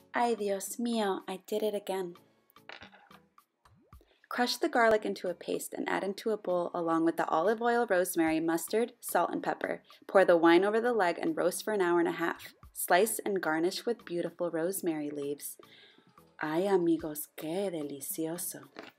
Ay, Dios mío, I did it again. Crush the garlic into a paste and add into a bowl along with the olive oil, rosemary, mustard, salt, and pepper. Pour the wine over the leg and roast for an hour and a half. Slice and garnish with beautiful rosemary leaves. Ay, amigos, qué delicioso.